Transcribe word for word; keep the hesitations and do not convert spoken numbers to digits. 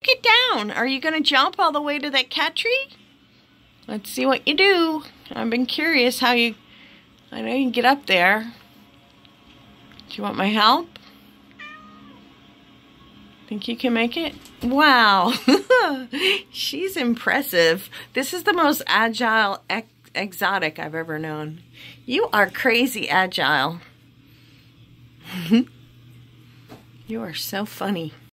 Get down. Are you going to jump all the way to that cat tree? Let's see what you do. I've been curious how you... I know you can get up there. Do you want my help? Think you can make it? Wow. She's impressive. This is the most agile ex exotic I've ever known. You are crazy agile. You are so funny.